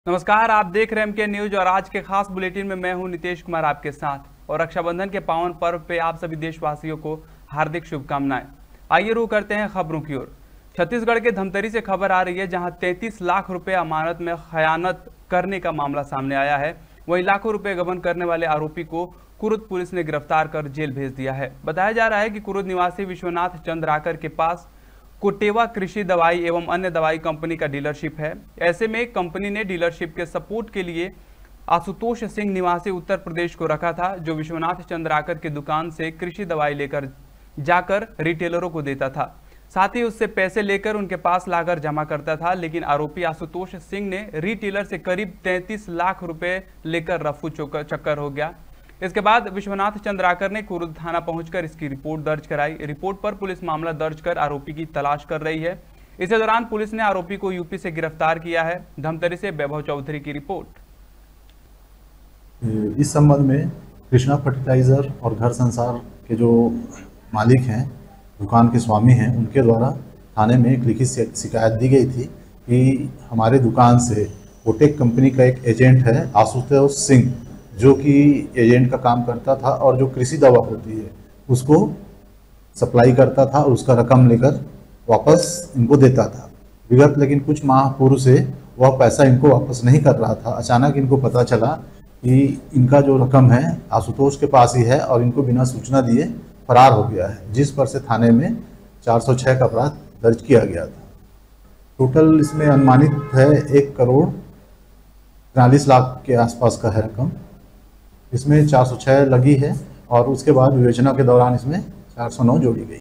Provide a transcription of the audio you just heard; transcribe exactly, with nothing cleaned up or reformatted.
नमस्कार, आप देख रहे हैं एम के न्यूज और आज के खास बुलेटिन में मैं हूं नितेश कुमार आपके साथ। और रक्षाबंधन के पावन पर्व पे आप सभी देशवासियों को हार्दिक शुभकामनाएं। आइए रुक करते हैं खबरों की ओर। छत्तीसगढ़ के धमतरी से खबर आ रही है, जहां तैंतीस लाख रुपए अमानत में खयानत करने का मामला सामने आया है। वहीं लाखों रुपए गबन करने वाले आरोपी को कुरुद पुलिस ने गिरफ्तार कर जेल भेज दिया है। बताया जा रहा है कि कुरुद निवासी विश्वनाथ चंद्राकर के पास कोटेवा कृषि दवाई एवं अन्य दवाई कंपनी का डीलरशिप है। ऐसे में कंपनी ने डीलरशिप के सपोर्ट के लिए आशुतोष सिंह निवासी उत्तर प्रदेश को रखा था, जो विश्वनाथ चंद्राकर की दुकान से कृषि दवाई लेकर जाकर रिटेलरों को देता था। साथ ही उससे पैसे लेकर उनके पास लाकर जमा करता था। लेकिन आरोपी आशुतोष सिंह ने रिटेलर से करीब तैंतीस लाख रुपए लेकर रफू चक्कर हो गया। इसके बाद विश्वनाथ चंद्राकर ने कुरुद थाना पहुंचकर इसकी रिपोर्ट दर्ज कराई। रिपोर्ट पर पुलिस मामला दर्ज कर आरोपी की तलाश कर रही है। इसी दौरान पुलिस ने आरोपी को यूपी से गिरफ्तार किया है। धमतरी से वैभव चौधरी की रिपोर्ट। इस संबंध में कृष्णा फर्टिलाइजर और घर संसार के जो मालिक हैं, दुकान के स्वामी हैं, उनके द्वारा थाने में एक लिखित शिकायत दी गई थी कि हमारे दुकान से कोटेक कंपनी का एक एजेंट है आशुतोष सिंह, जो कि एजेंट का काम करता था और जो कृषि दवा होती है उसको सप्लाई करता था और उसका रकम लेकर वापस इनको देता था। विगत लेकिन कुछ माह पूर्व से वह पैसा इनको वापस नहीं कर रहा था। अचानक इनको पता चला कि इनका जो रकम है आशुतोष के पास ही है और इनको बिना सूचना दिए फरार हो गया है, जिस पर से थाने में चार सौ छह का अपराध दर्ज किया गया था। टोटल इसमें अनुमानित है एक करोड़ चालीस लाख के आसपास का है रकम। इसमें चार सौ छह लगी है और उसके बाद विवेचना के दौरान इसमें चार सौ नौ जोड़ी गई।